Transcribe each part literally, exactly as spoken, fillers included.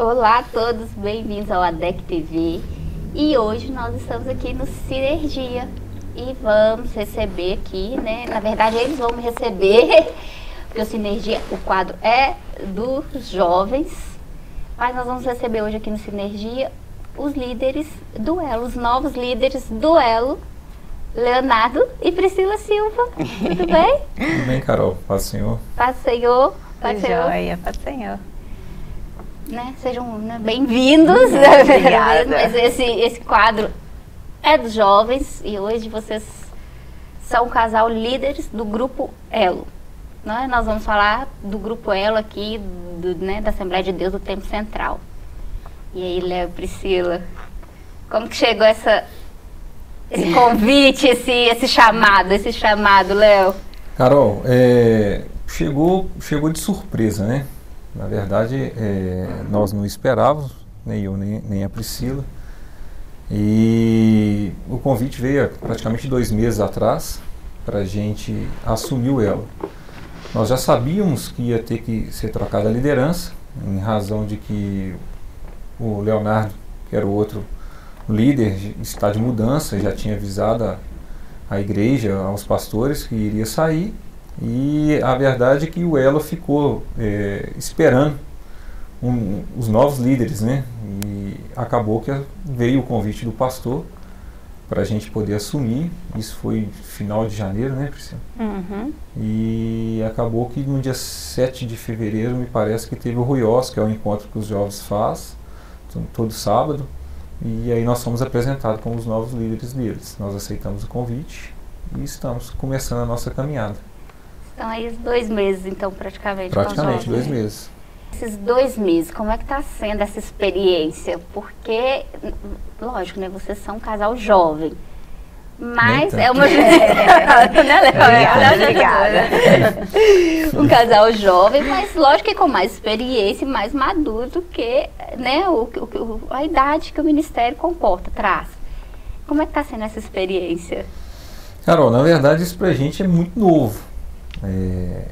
Olá a todos, bem-vindos ao A D E C T V. E hoje nós estamos aqui no Sinergia e vamos receber aqui, né? Na verdade, eles vão me receber, porque o Sinergia, o quadro é dos jovens, mas nós vamos receber hoje aqui no Sinergia os líderes do Elo, os novos líderes do Elo, Leonardo e Priscila Silva. Tudo bem? Tudo bem, Carol. Paz do Senhor. Paz do Senhor. Paz do Senhor. Joia, paz do Senhor. Né? Sejam né, bem-vindos. Obrigada. Mas esse, esse quadro é dos jovens e hoje vocês são um casal líderes do Grupo Elo. Né? Nós vamos falar do Grupo Elo aqui, do, né, da Assembleia de Deus do Tempo Central. E aí, Léo e Priscila, como que chegou essa, esse convite, esse, esse chamado, esse chamado, Léo? Carol, é, chegou, chegou de surpresa, né? Na verdade, é, nós não esperávamos, nem eu, nem, nem a Priscila. E o convite veio há praticamente dois meses atrás para a gente assumir o Elo. Nós já sabíamos que ia ter que ser trocada a liderança, em razão de que o Leonardo, que era o outro líder, está de mudança, já tinha avisado a, a igreja, aos pastores, que iria sair. E a verdade é que o Elo ficou é, esperando um, os novos líderes, né? E acabou que veio o convite do pastor para a gente poder assumir. Isso foi final de janeiro, né, Priscila? Uhum. E acabou que no dia sete de fevereiro, me parece que teve o Ruiós, que é o encontro que os jovens fazem todo sábado. E aí nós fomos apresentados como os novos líderes deles. Nós aceitamos o convite e estamos começando a nossa caminhada. Então aí dois meses, então, praticamente. Praticamente, com dois meses. Esses dois meses, como é que está sendo essa experiência? Porque, lógico, né, vocês são um casal jovem, mas é uma... Obrigada. Um casal jovem, mas lógico que com mais experiência e mais maduro do que, né, o, o, a idade que o ministério comporta, traz. Como é que está sendo essa experiência? Carol, na verdade isso pra gente é muito novo. É,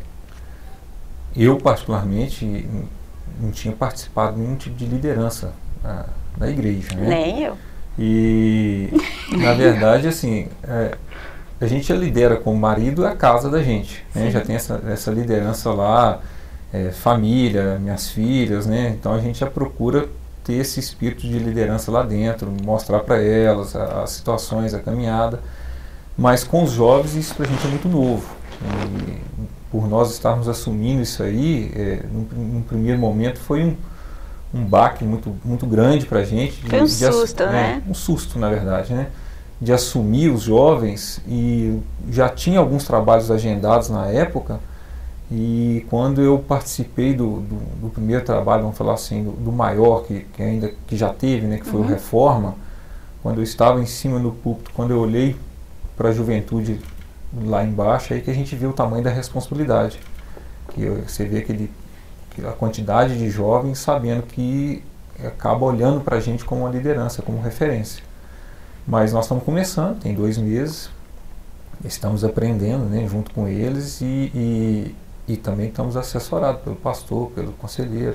eu particularmente não tinha participado de nenhum tipo de liderança na, na igreja, né? Nem eu. E na verdade assim, é, a gente lidera como marido a casa da gente, né? Já tem essa, essa liderança lá, é, família, minhas filhas, né? Então a gente já procura ter esse espírito de liderança lá dentro, mostrar para elas as situações, a caminhada. Mas com os jovens isso pra gente é muito novo. E por nós estarmos assumindo isso aí, é, num, num primeiro momento foi um, um baque muito, muito grande para a gente. Foi um de, de susto, né? É, um susto, na verdade, né? De assumir os jovens, e já tinha alguns trabalhos agendados na época, e quando eu participei do, do, do primeiro trabalho, vamos falar assim, do, do maior, que, que ainda que já teve, né, que foi uhum. o Reforma, quando eu estava em cima do púlpito, quando eu olhei para a juventude lá embaixo, aí que a gente vê o tamanho da responsabilidade, que você vê aquele, a quantidade de jovens sabendo que acaba olhando para a gente como uma liderança, como referência. Mas nós estamos começando, tem dois meses, estamos aprendendo, né, junto com eles, e, e, e também estamos assessorados pelo pastor, pelo conselheiro,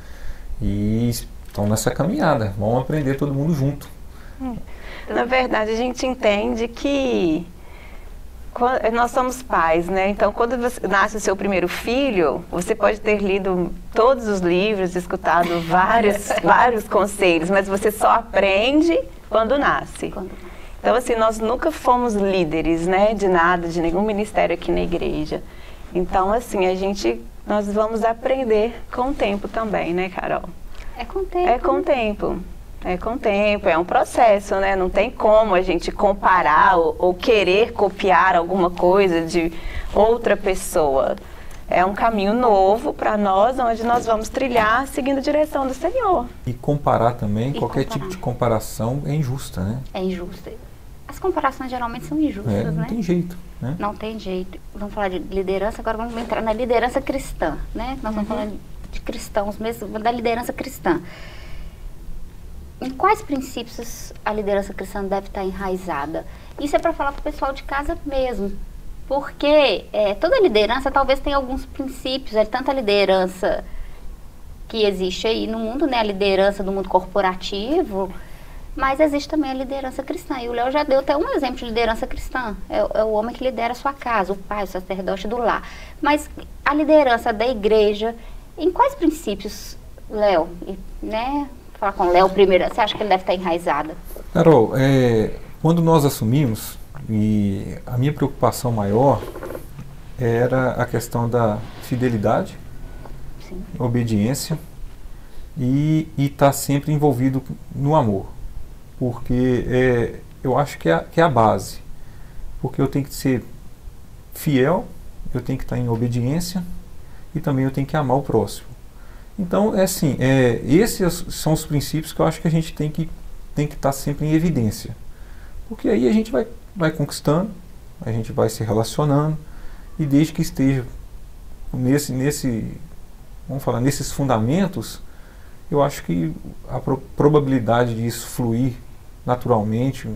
e estão nessa caminhada, vamos aprender todo mundo junto. Na verdade, a gente entende que nós somos pais, né? Então, quando você nasce o seu primeiro filho, você pode ter lido todos os livros, escutado vários, vários conselhos, mas você só aprende quando nasce. Então, assim, nós nunca fomos líderes, né? De nada, de nenhum ministério aqui na igreja. Então, assim, a gente, nós vamos aprender com o tempo também, né, Carol? É com o tempo. É com o tempo. É com o tempo, é um processo, né? Não tem como a gente comparar ou, ou querer copiar alguma coisa de outra pessoa. É um caminho novo para nós, onde nós vamos trilhar seguindo a direção do Senhor. E comparar também, e qualquer comparar. tipo de comparação é injusta, né? É injusta. As comparações geralmente são injustas, é, não né? Não tem jeito, né? Não tem jeito. Vamos falar de liderança, agora vamos entrar na liderança cristã, né? Nós estamos uhum. falando de cristãos mesmo, da liderança cristã. Em quais princípios a liderança cristã deve estar enraizada? Isso é para falar para o pessoal de casa mesmo. Porque é, toda liderança talvez tenha alguns princípios, é, tanto a liderança que existe aí no mundo, né? A liderança do mundo corporativo, mas existe também a liderança cristã. E o Léo já deu até um exemplo de liderança cristã. É, é o homem que lidera a sua casa, o pai, o sacerdote do lar. Mas a liderança da igreja, em quais princípios, Léo, né? Falar com o Léo primeiro, você acha que ele deve estar enraizado? Carol, é, quando nós assumimos, e a minha preocupação maior era a questão da fidelidade, Sim. obediência e estar tá sempre envolvido no amor. Porque é, eu acho que é, a, que é a base. Porque eu tenho que ser fiel, eu tenho que estar tá em obediência e também eu tenho que amar o próximo. Então, é assim, é, esses são os princípios que eu acho que a gente tem que tem que estar sempre em evidência. Porque aí a gente vai, vai conquistando, a gente vai se relacionando, e desde que esteja nesse, nesse, vamos falar, nesses fundamentos, eu acho que a pro, probabilidade disso fluir naturalmente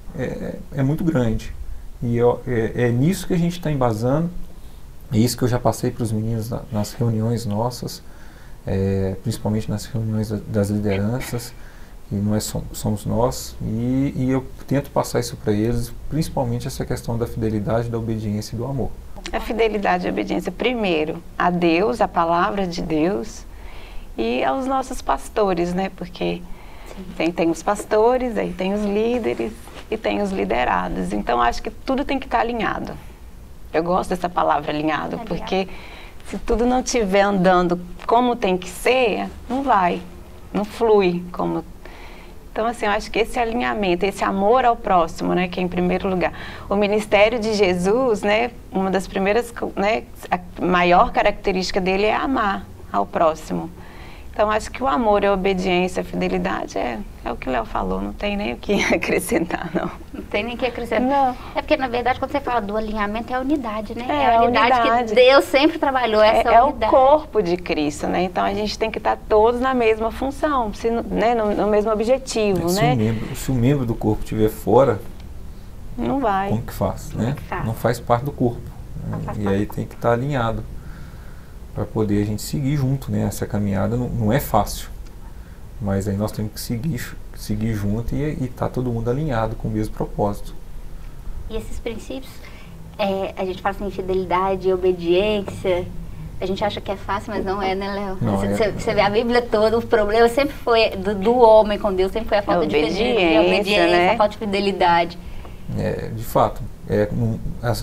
é, é muito grande. E eu, é, é nisso que a gente está embasando, é isso que eu já passei para os meninos na, nas reuniões nossas, é, principalmente nas reuniões da, das lideranças, que não é som, somos nós, e, e eu tento passar isso para eles, principalmente essa questão da fidelidade, da obediência e do amor. A fidelidade e a obediência, primeiro, a Deus, a palavra de Deus, e aos nossos pastores, né? Porque tem, tem os pastores, aí tem os líderes e tem os liderados. Então, acho que tudo tem que estar alinhado. Eu gosto dessa palavra alinhado, é porque se tudo não estiver andando como tem que ser, não vai, não flui como. Então, assim, eu acho que esse alinhamento, esse amor ao próximo, né, que é em primeiro lugar. O ministério de Jesus, né, uma das primeiras, né, a maior característica dele é amar ao próximo. Então, acho que o amor, a obediência, a fidelidade é, é o que o Léo falou, não tem nem o que acrescentar, não. Não tem nem o que acrescentar. Não. É porque, na verdade, quando você fala do alinhamento, é a unidade, né? É, é a unidade, unidade que Deus sempre trabalhou, essa é, unidade. É o corpo de Cristo, né? Então, a gente tem que estar todos na mesma função, se, né? no, no mesmo objetivo, É, se né? O membro, se o membro do corpo estiver fora, não vai. como que faz, né? que faz. Não faz parte do corpo. Né? faz E parte. aí tem que estar alinhado para poder a gente seguir junto, né? Essa caminhada não, não é fácil, mas aí nós temos que seguir, seguir junto e estar tá todo mundo alinhado com o mesmo propósito. E esses princípios, é, a gente fala assim, fidelidade, obediência, a gente acha que é fácil, mas não é, né, Léo? Você, é, você vê a Bíblia toda, o problema sempre foi do, do homem com Deus, sempre foi a falta a de obediência, obediência, né? a falta de fidelidade. É, de fato, é, no, as,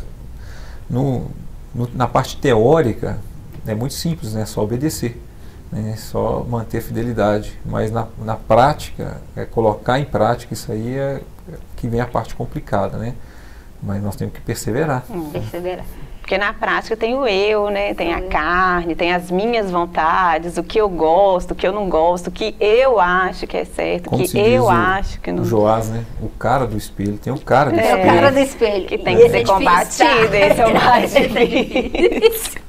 no, no, na parte teórica é muito simples, né? Só obedecer, né? Só manter a fidelidade, mas na, na prática, é colocar em prática isso aí é, é que vem a parte complicada, né? Mas nós temos que perseverar. Hum. Perseverar. Porque na prática tem o eu, né? Tem a carne, tem as minhas vontades, o que eu gosto, o que eu não gosto, o que eu acho que é certo, o Como que se eu diz o, acho que não. O Joás, né? O cara do espelho, tem o cara do É. É o espelho. cara do espelho. Que tem E que esse ser é difícil, combatido, tá? esse é o mais difícil.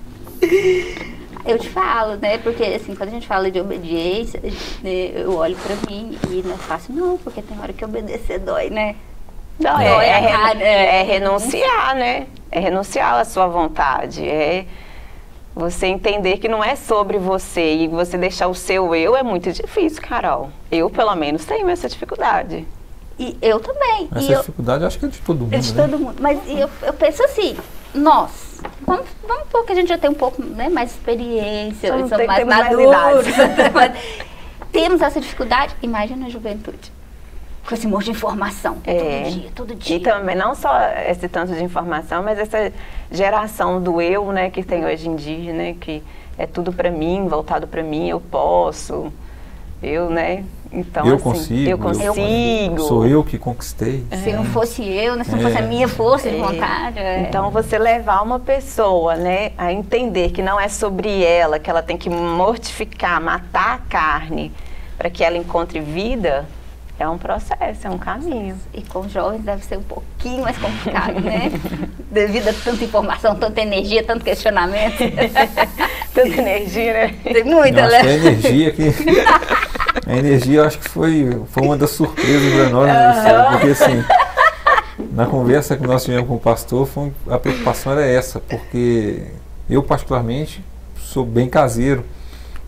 Eu te falo, né? Porque assim, quando a gente fala de obediência, né, eu olho pra mim e não é fácil não, porque tem hora que obedecer dói, né? Não, Dói é, a é, cara, é, é renunciar, né? É renunciar à sua vontade. É você entender que não é sobre você e você deixar o seu eu é muito difícil, Carol. Eu, pelo menos, tenho essa dificuldade. E eu também. Essa e eu, dificuldade eu acho que é de todo mundo, é de né? todo mundo. Mas e eu, eu penso assim, nós, vamos, vamos porque a gente já tem um pouco, né, mais experiência, Somos- somos mais temos mais maduros. idade. Temos essa dificuldade, imagina a juventude. Com esse monte de informação, É. todo dia, todo dia. E também não só esse tanto de informação, mas essa geração do eu, né, que tem hoje em dia, né, que é tudo pra mim, voltado pra mim, eu posso, eu, né, então eu assim, consigo, eu consigo. Sou eu que conquistei. Se não fosse eu, né, se não É. fosse a minha força de É. vontade. é. Então você levar uma pessoa, né, a entender que não é sobre ela, que ela tem que mortificar, matar a carne para que ela encontre vida, é um processo, é um caminho. E com jovens deve ser um pouquinho mais complicado, né? Devido a tanta informação, tanta energia, tanto questionamento. Tanta energia, né? Tem muita, Eu acho que a né? energia que a energia eu acho que foi, foi uma das surpresas para nós, né, porque assim, na conversa que nós tivemos com o pastor, foi, a preocupação era essa, porque eu particularmente sou bem caseiro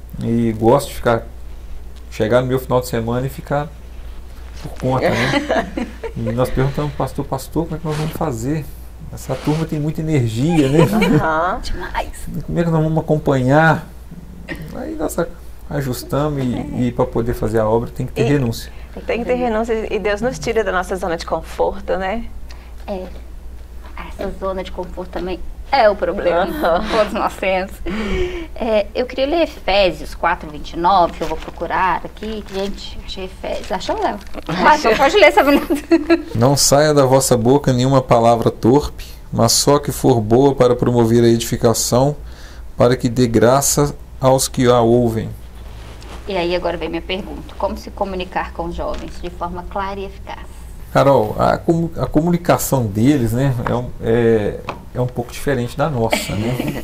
e gosto de ficar, chegar no meu final de semana e ficar por conta, né? E nós perguntamos, pastor, pastor, como é que nós vamos fazer? Essa turma tem muita energia, né? Uhum. Demais. Como é que nós vamos acompanhar? Aí nós ajustamos e, e para poder fazer a obra tem que ter E renúncia. Tem que ter renúncia e Deus nos tira da nossa zona de conforto, né? É. Essa zona de conforto também é o problema. Uhum. Todos nós temos. É, eu queria ler Efésios quatro, vinte e nove, que eu vou procurar aqui. Gente, achei Efésios. Achou, Léo? Ah, então pode ler essa minuto. Não saia da vossa boca nenhuma palavra torpe, mas só que for boa para promover a edificação, para que dê graça aos que a ouvem. E aí agora vem minha pergunta. Como se comunicar com os jovens de forma clara e eficaz? Carol, a, comu- a comunicação deles, né, é, um, é, é um pouco diferente da nossa, né?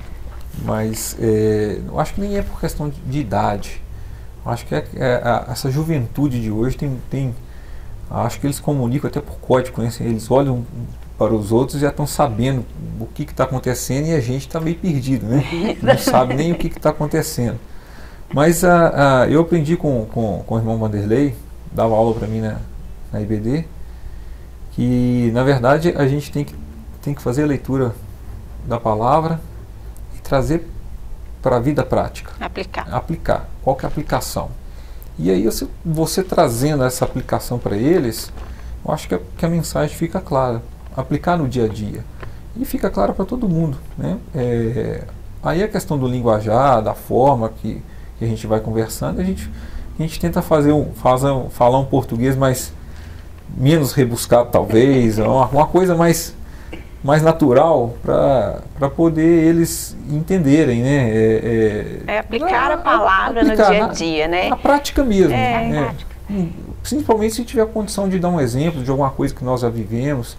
Mas é, eu acho que nem é por questão de, de idade. Eu acho que é, é, a, essa juventude de hoje tem, tem... Acho que eles comunicam até por código, né? Eles olham para os outros e já estão sabendo o que está acontecendo e a gente está meio perdido, né? Não sabe nem o que está acontecendo. Mas a, a, eu aprendi com, com, com o irmão Vanderlei, dava aula para mim na, na I B D, que na verdade a gente tem que, tem que fazer a leitura da palavra e trazer para a vida prática. Aplicar. Aplicar. Qual que é a aplicação? E aí você, você trazendo essa aplicação para eles, eu acho que a, que a mensagem fica clara. Aplicar no dia a dia. E fica clara para todo mundo, né? É, aí a questão do linguajar, da forma que, que a gente vai conversando, a gente, a gente tenta fazer um, fazer um, falar um português mais menos rebuscado talvez, uma, uma coisa mais, mais natural para poder eles entenderem, né? É, é, é aplicar a palavra aplicar no dia a na, dia, né? Na prática mesmo. É, né? prática. Principalmente se tiver a condição de dar um exemplo de alguma coisa que nós já vivemos,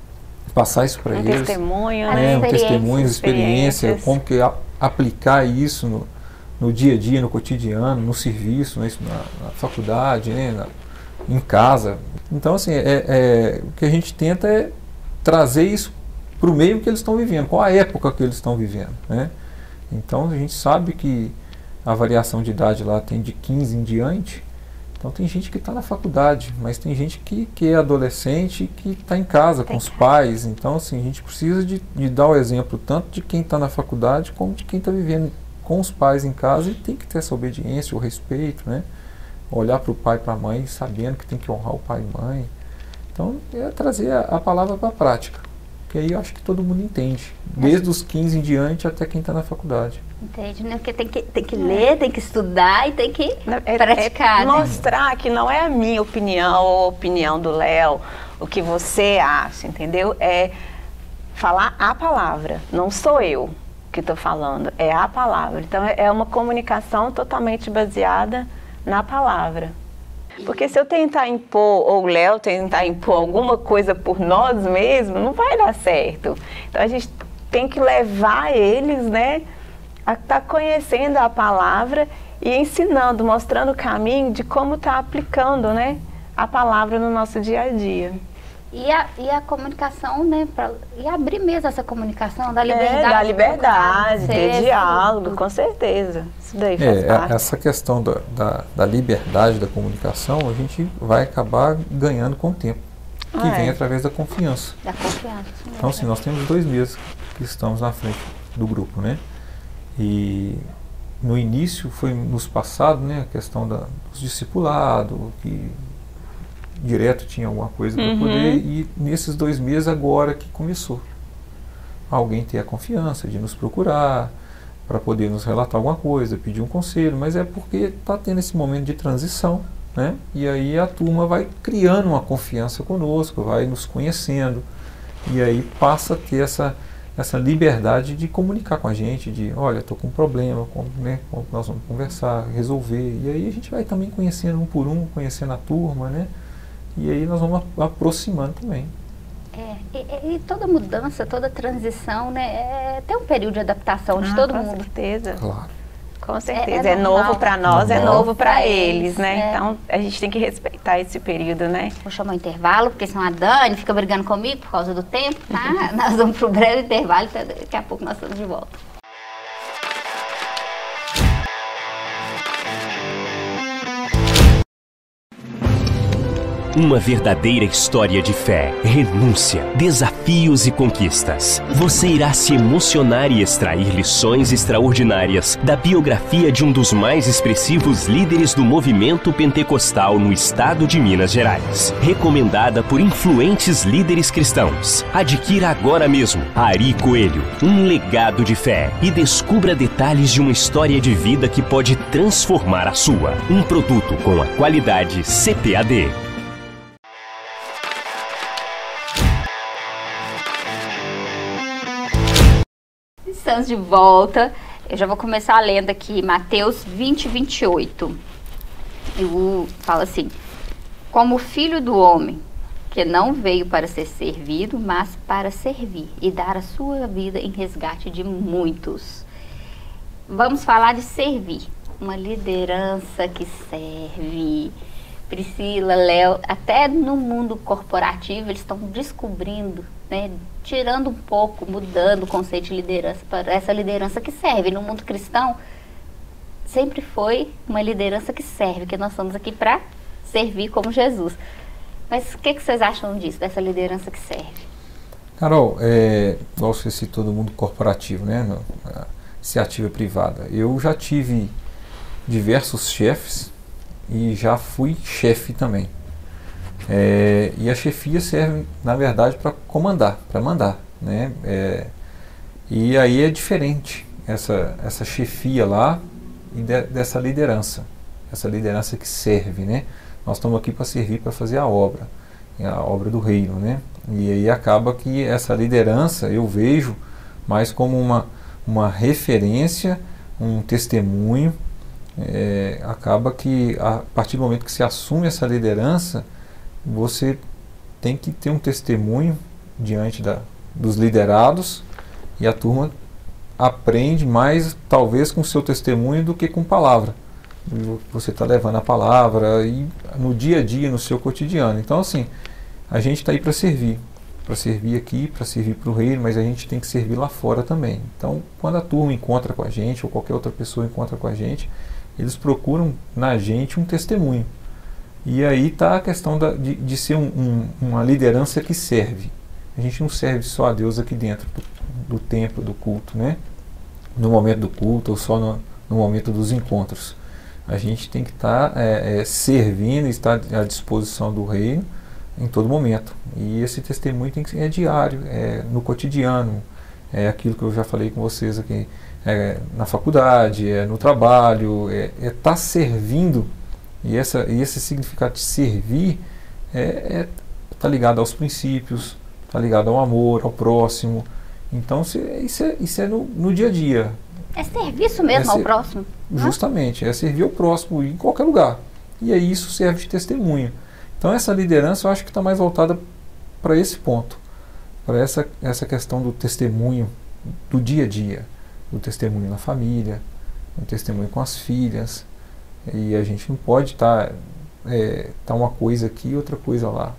passar isso para um eles. Testemunho, né? Um testemunho, experiência, experiência, como que a, aplicar isso no, no dia a dia, no cotidiano, no serviço, né? na, na faculdade, né? na, em casa. Então, assim, é, é, o que a gente tenta é trazer isso para o meio que eles estão vivendo, qual a época que eles estão vivendo, né? Então, a gente sabe que a variação de idade lá tem de quinze em diante. Então tem gente que está na faculdade, mas tem gente que, que é adolescente e que está em casa com os pais. Então assim, a gente precisa de, de dar o exemplo tanto de quem está na faculdade como de quem está vivendo com os pais em casa e tem que ter essa obediência, o respeito, né? Olhar para o pai e para a mãe sabendo que tem que honrar o pai e mãe. Então é trazer a, a palavra para a prática, que aí eu acho que todo mundo entende, desde os quinze em diante até quem está na faculdade. Entende, né? Porque tem que, tem que ler, tem que estudar e tem que é, praticar. É mostrar, né? Que não é a minha opinião ou a opinião do Léo, o que você acha, entendeu? É falar a palavra, não sou eu que estou falando, é a palavra. Então é uma comunicação totalmente baseada na palavra. Porque se eu tentar impor, ou o Léo tentar impor alguma coisa por nós mesmos, não vai dar certo. Então a gente tem que levar eles, né? a estar conhecendo a palavra e ensinando, mostrando o caminho de como está aplicando, né, a palavra no nosso dia a dia. E a, e a comunicação, né, pra, e abrir mesmo essa comunicação da liberdade. É, da liberdade, ter ser, diálogo, tudo. Com certeza. Isso daí faz é, parte. Essa questão da, da, da liberdade da comunicação, a gente vai acabar ganhando com o tempo, que ah, vem é. através da confiança. Da confiança. Então, assim, nós temos dois meses que estamos na frente do grupo, né? E no início foi nos passado, né, a questão da, dos discipulados, que direto tinha alguma coisa para uhum. poder, e nesses dois meses agora que começou. Alguém ter a confiança de nos procurar, para poder nos relatar alguma coisa, pedir um conselho, mas é porque está tendo esse momento de transição, né? E aí a turma vai criando uma confiança conosco, vai nos conhecendo, e aí passa a ter essa essa liberdade de comunicar com a gente, de, olha, estou com um problema, como, né, como nós vamos conversar, resolver, e aí a gente vai também conhecendo um por um, conhecendo a turma, né, e aí nós vamos aproximando também. É, e, e toda mudança, toda transição, né, é, tem um período de adaptação de ah, todo com mundo. Certeza. Claro. Com certeza, é, é é novo para nós, normal. é novo para eles, né? É. Então a gente tem que respeitar esse período, né? Vou chamar o intervalo, porque senão a Dani fica brigando comigo por causa do tempo, tá? Nós vamos pro breve intervalo, então daqui a pouco nós estamos de volta. Uma verdadeira história de fé, renúncia, desafios e conquistas. Você irá se emocionar e extrair lições extraordinárias da biografia de um dos mais expressivos líderes do movimento pentecostal no estado de Minas Gerais. Recomendada por influentes líderes cristãos. Adquira agora mesmo Ari Coelho, um legado de fé, e descubra detalhes de uma história de vida que pode transformar a sua. Um produto com a qualidade C P A D. Estamos de volta. Eu já vou começar lendo aqui Mateus vinte, vinte e oito. Eu falo assim: como o filho do homem, que não veio para ser servido, mas para servir e dar a sua vida em resgate de muitos. Vamos falar de servir. Uma liderança que serve. Priscila, Léo, até no mundo corporativo eles estão descobrindo, né, tirando um pouco, mudando o conceito de liderança para essa liderança que serve. No mundo cristão, sempre foi uma liderança que serve, que nós estamos aqui para servir como Jesus. Mas o que, que vocês acham disso, dessa liderança que serve? Carol, é, igual você citou do mundo corporativo, né, a iniciativa privada. Eu já tive diversos chefes e já fui chefe também. É, e a chefia serve, na verdade, para comandar, para mandar, né? É, e aí é diferente essa, essa chefia lá e de, dessa liderança, essa liderança que serve, né? Nós estamos aqui para servir, para fazer a obra, a obra do reino, né? E aí acaba que essa liderança eu vejo mais como uma, uma referência, um testemunho. É, acaba que a partir do momento que se assume essa liderança, você tem que ter um testemunho diante da, dos liderados, e a turma aprende mais talvez com o seu testemunho do que com palavra. Você está levando a palavra e no dia a dia, no seu cotidiano. Então assim, a gente está aí para servir, para servir aqui, para servir para o reino, mas a gente tem que servir lá fora também. Então quando a turma encontra com a gente, ou qualquer outra pessoa encontra com a gente, eles procuram na gente um testemunho. E aí está a questão da, de, de ser um, um, uma liderança que serve. A gente não serve só a Deus aqui dentro do, do templo, do culto, né? No momento do culto ou só no, no momento dos encontros. A gente tem que estar tá, é, é, servindo e estar à disposição do reino em todo momento. E esse testemunho tem que ser é diário, é no cotidiano. É aquilo que eu já falei com vocês aqui. É na faculdade, é no trabalho, é estar é tá servindo, e, essa, e esse significado de servir é, é tá ligado aos princípios, tá ligado ao amor, ao próximo. Então se, isso é, isso é no, no dia a dia. É serviço mesmo é ser, ao próximo. Justamente, é servir ao próximo em qualquer lugar. E aí isso serve de testemunho. Então essa liderança eu acho que está mais voltada para esse ponto, para essa, essa questão do testemunho do dia a dia. O testemunho na família, o testemunho com as filhas, e a gente não pode estar tá, é, tá uma coisa aqui e outra coisa lá,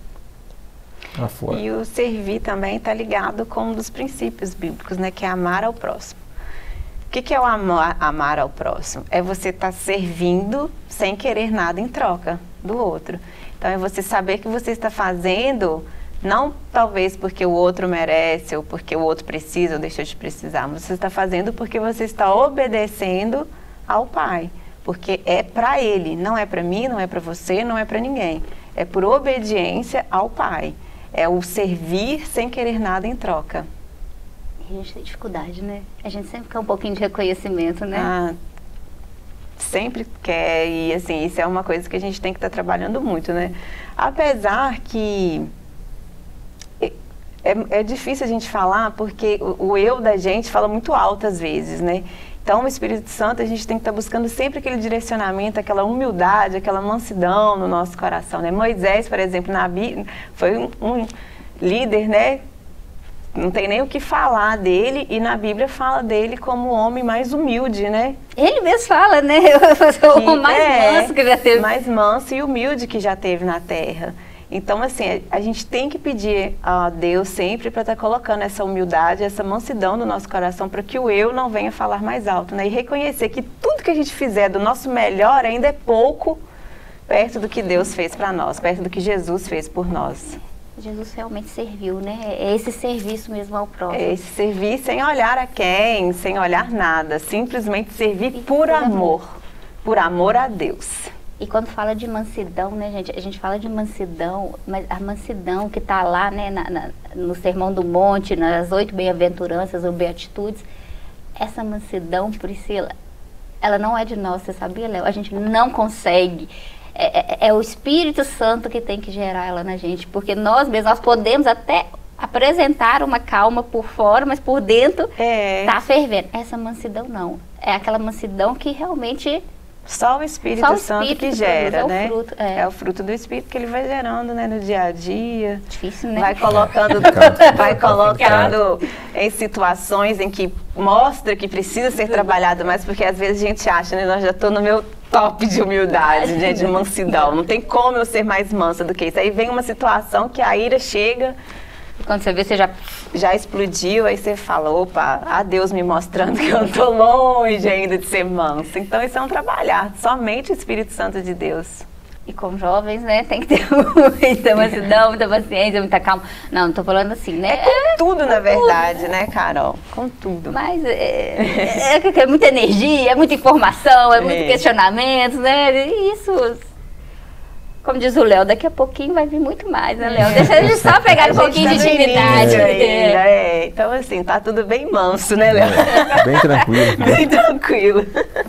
lá fora. E o servir também está ligado com um dos princípios bíblicos, né, que é amar ao próximo. O que, que é o amar, amar ao próximo? É você estar tá servindo sem querer nada em troca do outro. Então é você saber que você está fazendo, não talvez porque o outro merece ou porque o outro precisa ou deixou de precisar, mas você está fazendo porque você está obedecendo ao Pai. Porque é para Ele, não é para mim, não é para você, não é para ninguém. É por obediência ao Pai. É o servir sem querer nada em troca. A gente tem dificuldade, né? A gente sempre quer um pouquinho de reconhecimento, né? Ah, sempre quer, e assim, isso é uma coisa que a gente tem que estar tá trabalhando muito, né? Apesar que É, é difícil a gente falar porque o, o eu da gente fala muito alto às vezes, né? Então o Espírito Santo a gente tem que estar tá buscando sempre aquele direcionamento, aquela humildade, aquela mansidão no nosso coração, né? Moisés, por exemplo, na Bíblia, foi um, um líder, né? Não tem nem o que falar dele, e na Bíblia fala dele como o homem mais humilde, né? Ele mesmo fala, né? O mais é, manso que já teve. Mais manso e humilde que já teve na terra. Então, assim, a gente tem que pedir a Deus sempre para estar tá colocando essa humildade, essa mansidão no nosso coração, para que o eu não venha falar mais alto, né? E reconhecer que tudo que a gente fizer do nosso melhor ainda é pouco perto do que Deus fez para nós, perto do que Jesus fez por nós. Jesus realmente serviu, né? É esse serviço mesmo ao próximo. É esse servir sem olhar a quem, sem olhar nada, simplesmente servir por amor, por amor a Deus. E quando fala de mansidão, né, gente? A gente fala de mansidão, mas a mansidão que está lá, né, na, na, no Sermão do Monte, nas oito bem-aventuranças ou beatitudes, essa mansidão, Priscila, ela não é de nós, você sabia, Léo? A gente não consegue. É, é, é o Espírito Santo que tem que gerar ela na gente, porque nós mesmos, nós podemos até apresentar uma calma por fora, mas por dentro É. tá fervendo. Essa mansidão não. É aquela mansidão que realmente... Só o Espírito Só o Santo Espírito que que gera, produz, é o né? fruto, é. É o fruto do Espírito que ele vai gerando, né, no dia a dia. Difícil, né? Vai colocando, complicado. vai colocando em situações em que mostra que precisa ser trabalhado mais, porque às vezes a gente acha, né, nós já estou no meu top de humildade, né, de mansidão. Não tem como eu ser mais mansa do que isso. Aí vem uma situação que a ira chega, Quando você vê, você já... já explodiu, aí você fala, opa, a Deus me mostrando que eu estou longe ainda de ser mansa. Então isso é um trabalhar, somente o Espírito Santo de Deus. E como jovens, né, tem que ter muita mansidão, muita paciência, muita calma. Não, não tô falando assim, né? É com tudo, na verdade, né, Carol? Com tudo. Mas é, é, é muita energia, é muita informação, é muito É. questionamento, né? E isso, como diz o Léo, daqui a pouquinho vai vir muito mais, né, Léo? Deixa a gente só pegar um pouquinho de tá no intimidade. início ainda, É. é. Então, assim, tá tudo bem manso, né, Léo? É, bem tranquilo. Bem tranquilo.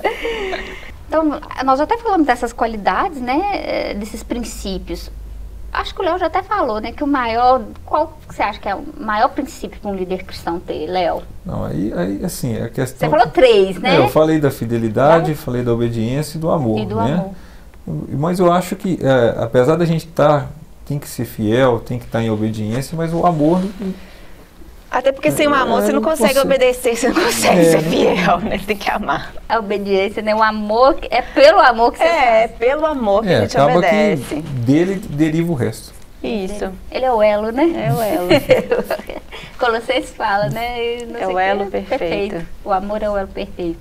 Então, nós até falamos dessas qualidades, né, desses princípios. Acho que o Léo já até falou, né, que o maior, qual você acha que é o maior princípio para um líder cristão ter, Léo? Não, aí, aí, assim, a questão... Você falou três, né? É, eu falei da fidelidade, falei da obediência e do amor, E do né? amor. Mas eu acho que, é, apesar da gente estar, tem que ser fiel, tem que estar em obediência, mas o amor... Até porque sem o amor É, você não não consegue consigo. obedecer, você não consegue É, ser não- fiel, né? Você tem que amar. A obediência, né? O amor, é pelo amor que você É, faz. pelo amor que É, a gente acaba obedece. que dele deriva o resto. Isso. Ele é o elo, né? É o elo. Colossenses fala, né? E não É sei o que, elo perfeito. O amor é o elo perfeito.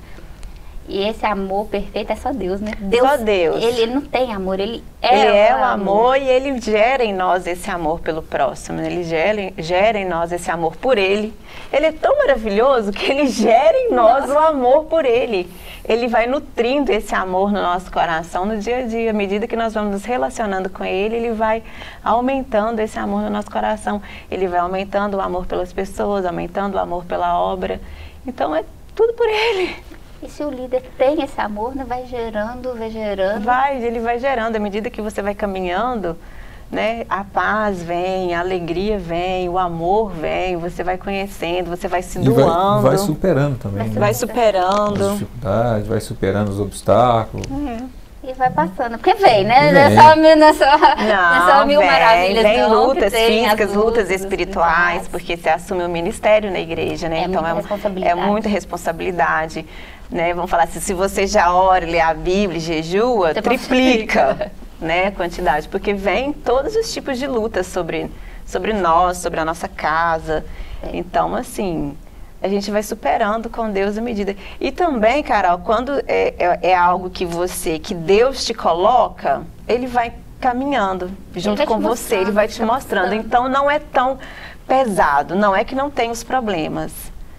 E esse amor perfeito é só Deus, né? Deus, Só Deus. Ele, ele não tem amor, ele é, Ele é o amor e ele gera em nós esse amor pelo próximo. né? Ele gera, gera em nós esse amor por ele. Ele é tão maravilhoso que ele gera em nós o amor por ele. Ele vai nutrindo esse amor no nosso coração no dia a dia. À medida que nós vamos nos relacionando com ele, ele vai aumentando esse amor no nosso coração. Ele vai aumentando o amor pelas pessoas, aumentando o amor pela obra. Então é tudo por ele. E se o líder tem esse amor, né? Vai gerando, vai gerando. Vai, ele vai gerando. À medida que você vai caminhando, né, a paz vem, a alegria vem, o amor vem, você vai conhecendo, você vai se E vai, doando, vai superando também. Vai né? vai As superando. dificuldades, vai superando os obstáculos. E vai passando. Porque vem, né? Vem. Não é só, mil- não é só, não é só Não, mil vem, maravilhas, vem não, que lutas tem as físicas, lutas espirituais, espirituais. porque você assume o ministério na igreja, né? É então muita é, um- responsabilidade. é muita responsabilidade, né? Vamos falar assim, se você já ora, lê a Bíblia, e jejua, Você triplica, né, a quantidade, porque vem todos os tipos de lutas sobre, sobre nós, sobre a nossa casa. É. Então, assim, a gente vai superando com Deus à medida. E também, Carol, quando é, é, é algo que você, que Deus te coloca, Ele vai caminhando junto vai te com você, mostrando, Ele vai te te mostrando. mostrando. Então, não é tão pesado, não é que não tem os problemas.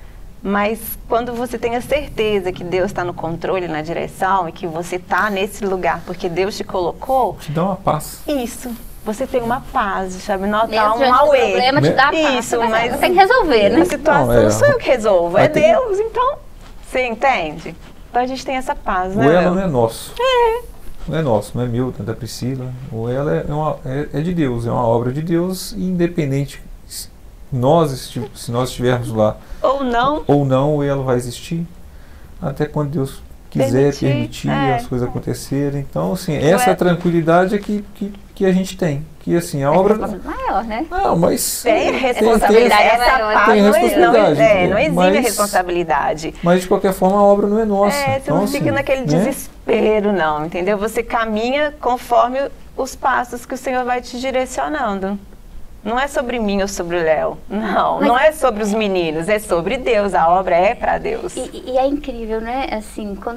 Mas quando você tem a certeza que Deus está no controle, na direção, e que você está nesse lugar porque Deus te colocou, Te dá uma paz. isso, você tem uma paz, sabe? Não Mesmo tá um diante do auê. problema te dá a paz. Isso, mas, mas você tem que resolver, né? A situação Não, é, não sou eu que resolvo, é vai ter- Deus, então, você entende? Então a gente tem essa paz, O né? elo não é nosso. Não é nosso, não é meu, não é da Priscila. O elo é, uma, é, é de Deus, é uma obra de Deus, e independente se nós, esti- se nós estivermos lá Ou não, ou não, o elo vai existir até quando Deus quiser Permitir, permitir é. as coisas acontecerem. Então, assim, essa é- tranquilidade é que, que, que a gente tem. Que, assim, a É obra... responsabilidade maior, né? Não, mas... tem tem- responsabilidade, tem- essa tem paz não, responsabilidade, não, é, não exime a mas- responsabilidade. Mas, de qualquer forma, a obra não é nossa. É, você Então, não fica assim, naquele né? desespero, não, entendeu? Você caminha conforme os passos que o Senhor vai te direcionando. Não é sobre mim ou sobre o Léo. Não, Mas- não é sobre os meninos, é sobre Deus. A obra é para Deus. E, e é incrível, né? Assim, quando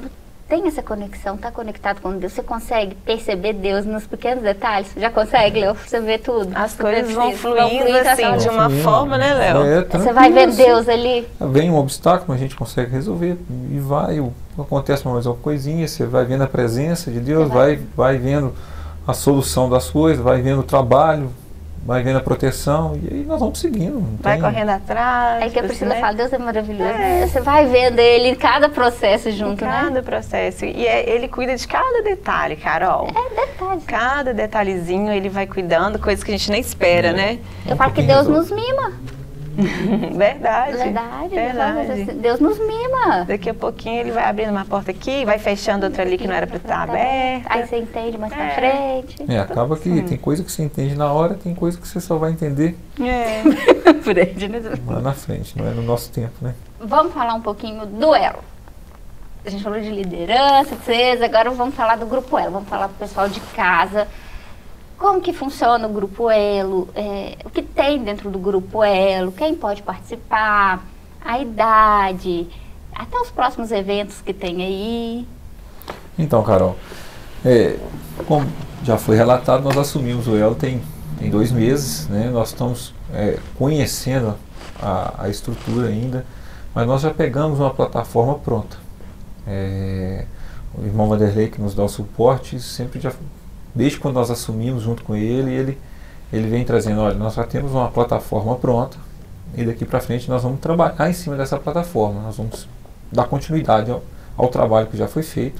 tem essa conexão, está conectado com Deus, você consegue perceber Deus nos pequenos detalhes? Já consegue, Léo? Você vê tudo? As Você coisas vão precisa, fluindo assim, de uma Fluindo. forma, né, Léo? É, Você vai ver tranquilo, Deus ali. Vem um obstáculo, a gente consegue resolver e vai, o- acontece mais uma coisinha, você vai vendo a presença de Deus, Você vai- vai, vai vendo a solução das coisas, vai vendo o trabalho, vai vendo a proteção e aí nós vamos seguindo. não Vai tem- correndo atrás. Aí que a tipo Priscila assim, né? fala, Deus é maravilhoso. É. Você vai vendo ele em cada processo junto, Em né? cada processo. E é- ele cuida de cada detalhe, Carol. É detalhes. Cada detalhezinho ele vai cuidando, coisas que a gente nem espera, É. né? Eu Um falo que pouquinho Deus resolve. nos mima. Verdade. Verdade. Verdade. Deus, Deus nos mima. Daqui a pouquinho ele vai abrindo uma porta aqui, vai fechando outra ali que não era para estar aberta. Aí você entende mais pra É. frente. É, acaba que tem coisa que você entende na hora, tem coisa que você só vai entender É. Frente, né? lá na frente, não é no nosso tempo, né? Vamos falar um pouquinho do Elo. A gente falou de liderança, de vocês, agora vamos falar do Grupo Elo. Vamos falar pro pessoal de casa. Como que funciona o Grupo Elo? É, o que tem dentro do Grupo Elo? Quem pode participar? A idade? Até os próximos eventos que tem aí. Então, Carol, é, como já foi relatado, nós assumimos o Elo tem, tem dois meses, né? Nós estamos é, conhecendo a, a estrutura ainda, mas nós já pegamos uma plataforma pronta. É, o irmão Vanderlei, que nos dá o suporte, sempre já, desde quando nós assumimos junto com ele, ele, ele vem trazendo, olha, nós já temos uma plataforma pronta e daqui para frente nós vamos trabalhar em cima dessa plataforma, nós vamos dar continuidade ao, ao trabalho que já foi feito.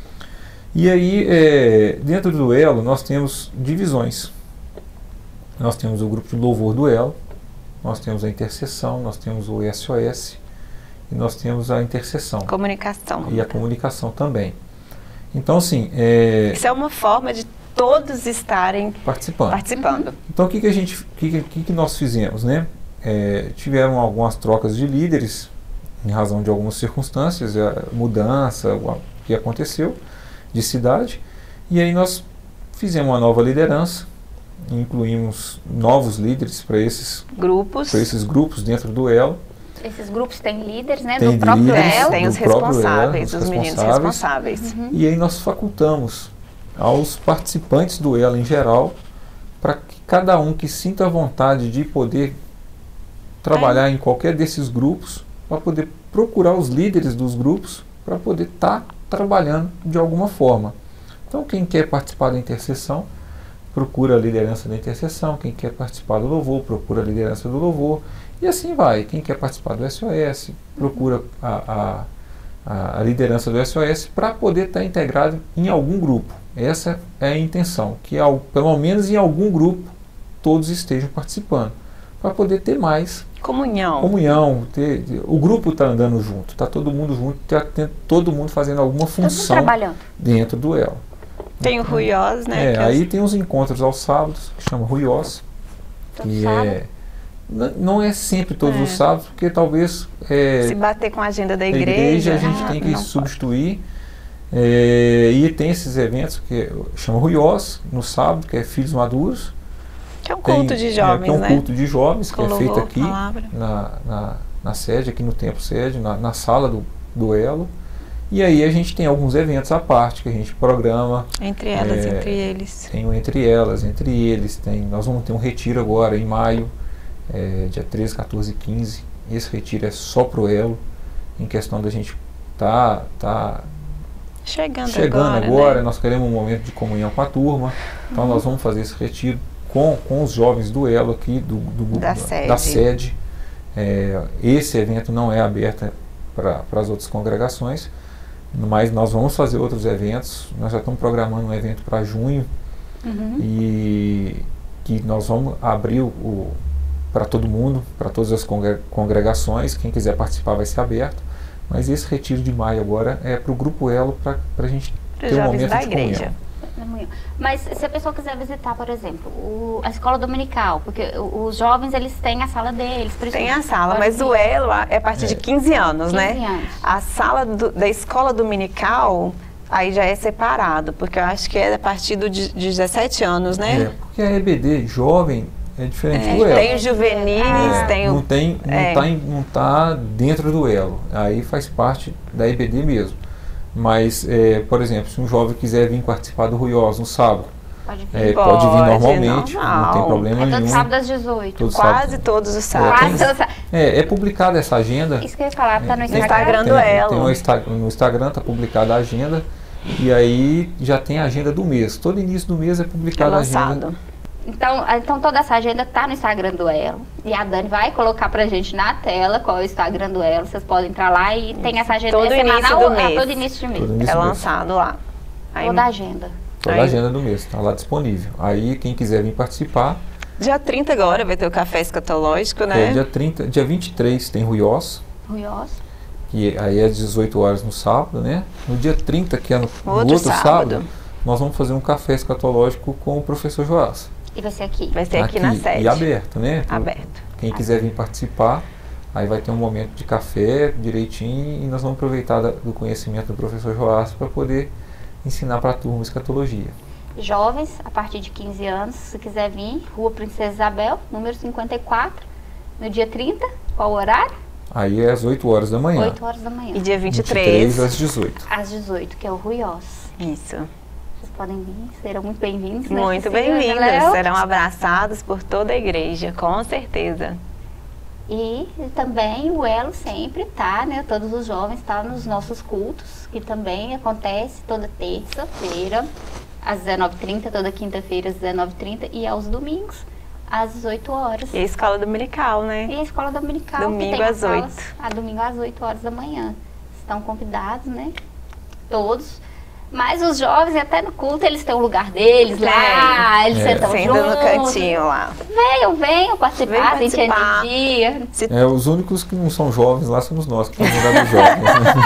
E aí, é, dentro do Elo, nós temos divisões. Nós temos o grupo de louvor do Elo, nós temos a intercessão, nós temos o S O S e nós temos a intercessão Comunicação. e a comunicação também. Então, assim, é, Isso é uma forma de todos estarem participando. participando. Então, o que, que a gente, o que, que, que nós fizemos, né? É, tiveram algumas trocas de líderes em razão de algumas circunstâncias, a mudança, o que aconteceu de cidade, e aí nós fizemos uma nova liderança, incluímos novos líderes para esses, Grupos. para esses grupos dentro do Elo. Esses grupos têm líderes, né? Tem do próprio líderes, Elo. Tem os do próprio responsáveis, Elo, os os meninos responsáveis. responsáveis. E aí nós facultamos aos participantes do Elo em geral, para que cada um que sinta a vontade de poder trabalhar em qualquer desses grupos, para poder procurar os líderes dos grupos, para poder estar trabalhando de alguma forma. Então, quem quer participar da intercessão, procura a liderança da intercessão. Quem quer participar do louvor, procura a liderança do louvor. E assim vai. Quem quer participar do S O S, procura a, a, a liderança do S O S para poder estar integrado em algum grupo. Essa é a intenção, que ao, pelo menos em algum grupo todos estejam participando, para poder ter mais Comunhão. comunhão, ter, o grupo está andando junto, está todo mundo junto, tá, tem, todo mundo fazendo alguma Todo mundo função trabalhando. dentro do Elo. Tem o Ruiós, né? É, que aí os- tem os encontros aos sábados, que chama Ruiós, Todo que sábado. é, n- não é sempre todos É. os sábados, porque talvez é, Se bater com a agenda da a igreja. igreja a gente ah, tem que não pode. substituir. É, e tem esses eventos que chama Ruiós, no sábado, que é Filhos Maduros. Que é um Tem- culto de é, jovens, que é um né? culto de jovens, Com que é feito louvor, aqui palavra. na, na, na sede, aqui no templo sede, na, na sala do, do Elo. E aí a gente tem alguns eventos à parte que a gente programa. Entre elas, É, entre eles. Tem o Entre Elas, Entre Eles. Tem, nós vamos ter um retiro agora em maio, é, dia treze, quatorze e quinze. Esse retiro é só pro Elo, em questão da gente tá, tá Chegando, chegando agora, agora, né? nós queremos um momento de comunhão com a turma. Então nós vamos fazer esse retiro com, com os jovens do Elo aqui, do, do- Da da, sede. da sede. É, esse evento não é aberto para as outras congregações, mas nós vamos fazer outros eventos. Nós já estamos programando um evento para junho, Uhum. e que nós vamos abrir o, para todo mundo, para todas as congre- congregações. Quem quiser participar vai ser aberto. Mas esse retiro de maio agora é para o Grupo Elo, para a gente Para ter um jovens momento da de comunhão. igreja. Na manhã. Mas se a pessoa quiser visitar, por exemplo, o- a escola dominical, porque o- os jovens eles têm a sala deles. Por isso Tem que a sala, pode mas o vir. Elo é a partir de quinze anos, né? quinze anos. A sala do- da escola dominical, aí já é separado, porque eu acho que é a partir do de, de dezessete anos, É, né? porque a E B D jovem é diferente É, do Elo. tem os juvenis, É, tem não o... tem, não é. tá em- não tá dentro do Elo. Aí faz parte da E B D mesmo. Mas, é, por exemplo, se um jovem quiser vir participar do Ruiós no sábado, Pode vir. é, Pode, pode vir normalmente, normal. não tem problema É nenhum. todo sábado às dezoito. Todo Quase sábado. todos os É, sábados. Quase todo sábado. É, é publicada essa agenda. Isso que eu ia falar, tá no No Instagram. Instagram do Tem, Elo. tem no, Insta- no Instagram está publicada a agenda. E aí já tem a agenda do mês. Todo início do mês é É publicada a agenda. lançado. Então, então toda essa agenda tá no Instagram do Elo. E a Dani vai colocar pra gente na tela qual é o Instagram do Elo. Vocês podem entrar lá e tem essa agenda Todo é início semanal, do é mês. todo início de mês. Todo início É do mês. lançado lá. Aí, Toda a agenda. Toda Aí. a agenda do mês está lá disponível. Aí quem quiser vir participar, dia trinta agora vai ter o café escatológico, né? é dia trinta, dia vinte e três tem Ruiós, Ruiós. que aí é às dezoito horas no sábado, né? No dia trinta, que é no, no Outro outro, sábado. sábado. nós vamos fazer um café escatológico com o professor Joás. E vai ser aqui. Vai ser aqui, na sede. E aberto, né? Aberto. Quem quiser vir participar, aí vai ter um momento de café direitinho e nós vamos aproveitar da, do conhecimento do professor Joás para poder ensinar para a turma escatologia. Jovens, a partir de quinze anos, se quiser vir, Rua Princesa Isabel, número cinquenta e quatro, no dia trinta, qual o horário? Aí é às oito horas da manhã. oito horas da manhã. E dia vinte e vinte e três três. às dezoito. Às dezoito, que é o Ruiós. Isso. Vocês podem vir, serão muito bem-vindos. né, Muito Cecília, bem-vindos. Léo? Serão abraçados por toda a igreja, com certeza. E também o Elo sempre tá, né? Todos os jovens estão nos nossos cultos, que também acontece toda terça-feira, às dezenove e trinta, toda quinta-feira às dezenove e trinta e aos domingos, às dezoito horas. E a escola dominical, né? E a escola dominical, Domingo que tem as às salas, oito. a domingo às oito horas da manhã. Estão convidados, né? Todos. Mas os jovens, até no culto, eles têm o lugar deles lá, eles É. sentam Senta juntos. no cantinho lá. Venham, venham participar, Vem sentir participar. energia. Se É, os únicos que não são jovens lá somos nós, que estamos no lugar dos jovens.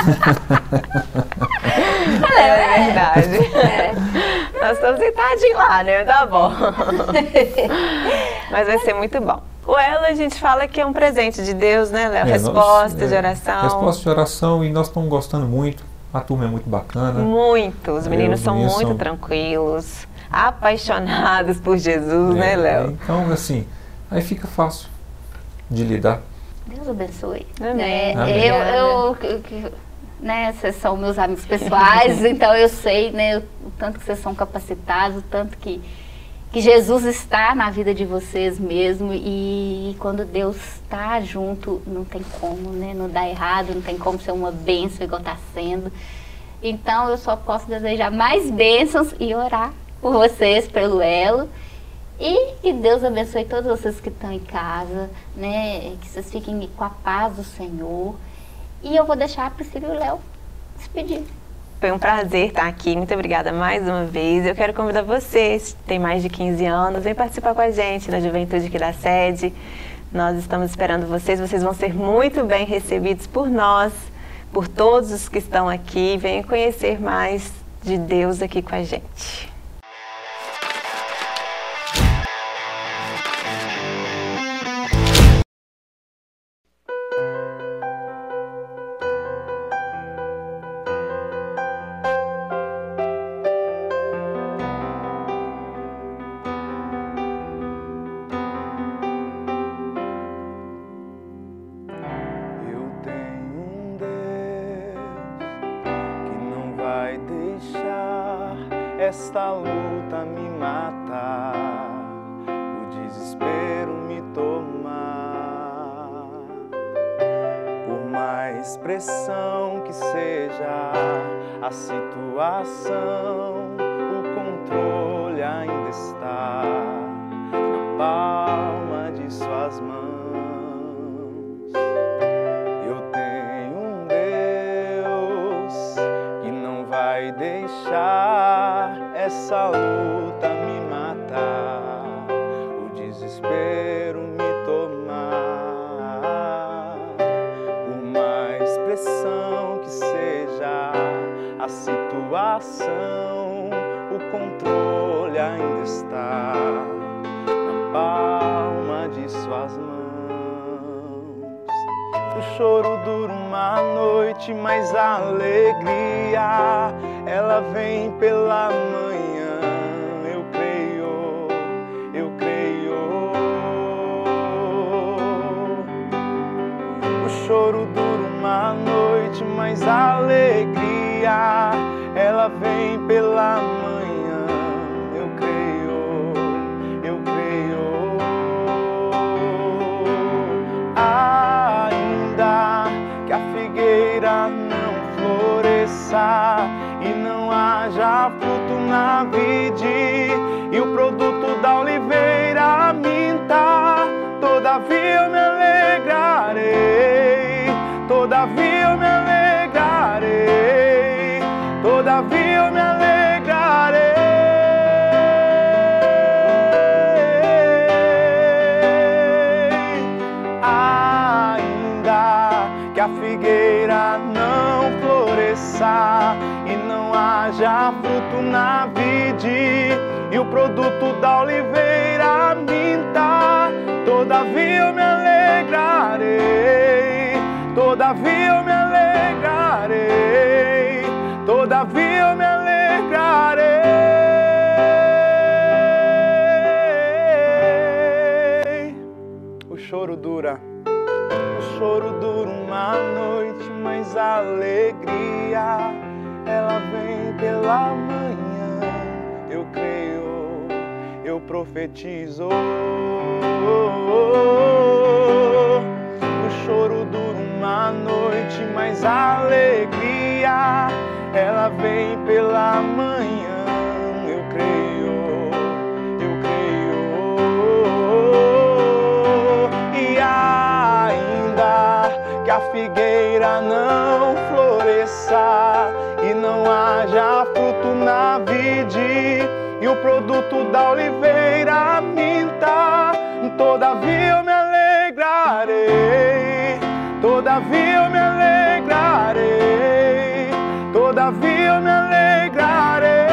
Né? É verdade. Nós estamos sentadinhos lá, né? Tá bom. Mas vai ser muito bom. O Elo, a gente fala que é um presente de Deus, né, Léo? É, Resposta nós- de é, oração. Resposta de oração, e nós estamos gostando muito. A turma é muito bacana. Muito. Os meninos É, os são meninos muito são- tranquilos, apaixonados por Jesus, né, É, Léo? Então, assim, aí fica fácil de lidar. Deus abençoe. Amém. Né? Amém. Eu, eu, que- que- né, vocês são meus amigos pessoais, então eu sei, né, o tanto que vocês são capacitados, o tanto que, que Jesus está na vida de vocês mesmo, e quando Deus está junto, não tem como, né, não dá errado, não tem como ser uma bênção igual está sendo. Então eu só posso desejar mais bênçãos e orar por vocês, pelo Elo. E que Deus abençoe todos vocês que estão em casa, né? Que vocês fiquem com a paz do Senhor. E eu vou deixar a Priscila e o Léo despedir. Foi um prazer estar aqui. Muito obrigada mais uma vez. Eu quero convidar vocês, que têm mais de quinze anos, vem participar com a gente na Juventude aqui da sede. Nós estamos esperando vocês. Vocês vão ser muito bem recebidos por nós, por todos os que estão aqui. Venham conhecer mais de Deus aqui com a gente. Eu tenho um Deus que não vai deixar esta luta me matar, o desespero me tomar. Por mais pressão que seja a situação, o controle ainda está na palma de suas mãos. Eu tenho um Deus que não vai deixar essa luta me matar, o desespero me tomar. Por mais pressão que seja a situação, o controle ainda está na palma de suas mãos. O choro dura uma noite, mas a alegria, ela vem pela manhã. Eu creio, eu creio. O choro dura uma noite, mas a alegria, haja fruto na vide e o produto da oliveira minta, todavia eu me alegrarei, todavia eu me alegrarei, todavia eu me alegrarei. Ainda que a figueira não floresça e não haja fruto na vide e o produto da oliveira minta, todavia eu me alegrarei, todavia eu me alegrarei, todavia eu me alegrarei. O choro dura, o choro dura uma noite, mas a alegria, ela vem pela manhã. Eu creio, eu profetizo. O choro dura uma noite, mas a alegria, ela vem pela manhã. Eu creio, eu creio. E ainda que a figueira não floresça e não haja fruto na vide e o produto da oliveira minta, todavia eu me alegrarei, todavia eu me alegrarei, todavia eu me alegrarei.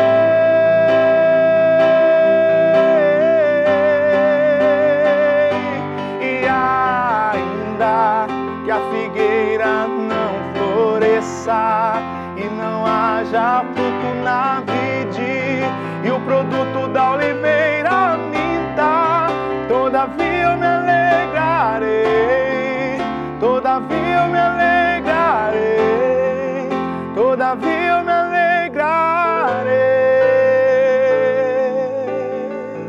E ainda que a figueira não floresça e não haja fruto na vide e o produto da oliveira minta, todavia eu me alegrarei, todavia eu me alegrarei, todavia eu me alegrarei,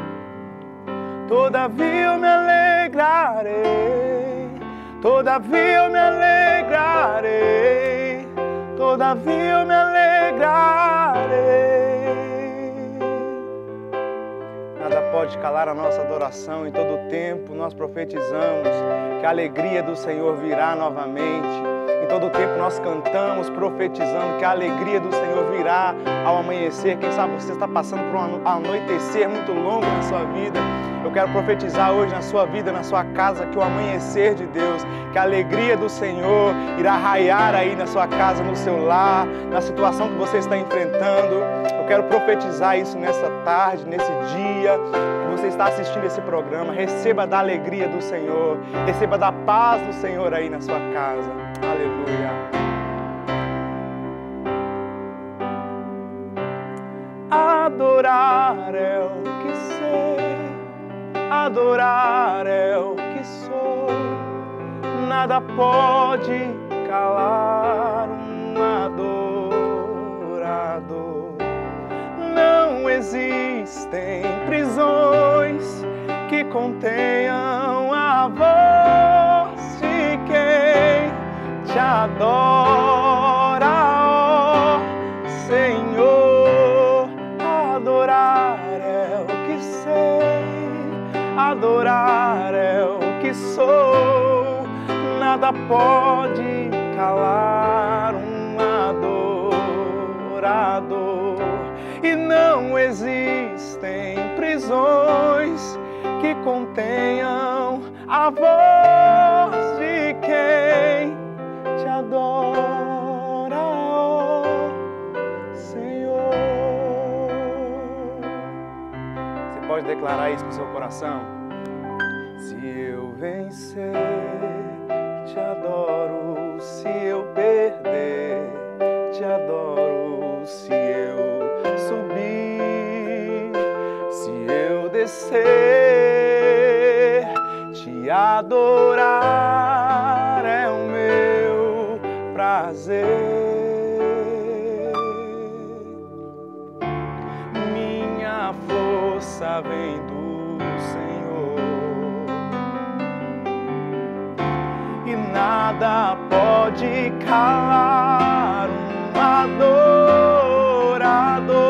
todavia eu me alegrarei, todavia eu me alegrarei, todavia eu me alegrarei. Nada pode calar a nossa adoração. Em todo tempo nós profetizamos que a alegria do Senhor virá novamente. Em todo tempo nós cantamos profetizando que a alegria do Senhor virá ao amanhecer. Quem sabe você está passando por um anoitecer muito longo na sua vida. Eu quero profetizar hoje na sua vida, na sua casa, que o amanhecer de Deus, que a alegria do Senhor irá raiar aí na sua casa, no seu lar, na situação que você está enfrentando. Eu quero profetizar isso nessa tarde, nesse dia que você está assistindo esse programa. Receba da alegria do Senhor, receba da paz do Senhor aí na sua casa. Aleluia. Adorar é o que sei, adorar é o que sou, nada pode calar um adorador. Não existem prisões que contenham a voz de quem te adora, ó Senhor. Adorar é o que sei, adorar é o que sou, nada pode calar um adorador. E não existem prisões que contenham a voz de quem te adora, ó Senhor. Você pode declarar isso com seu coração? Se eu vencer, te adoro. Se eu perder, te adoro. Se eu subir, se eu descer, te adorar é o meu prazer. Minha força vem do Senhor e nada pode calar um adorador.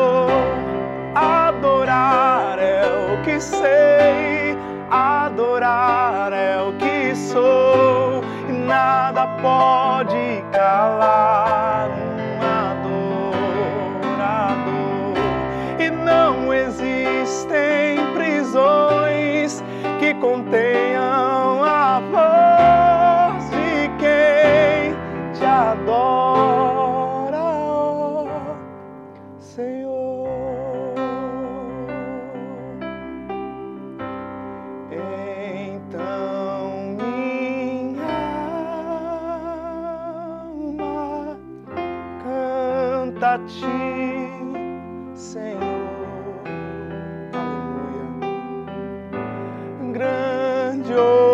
contenham a voz de quem te adora, ó Senhor. Então minha alma canta a ti, Senhor. Aleluia. Grande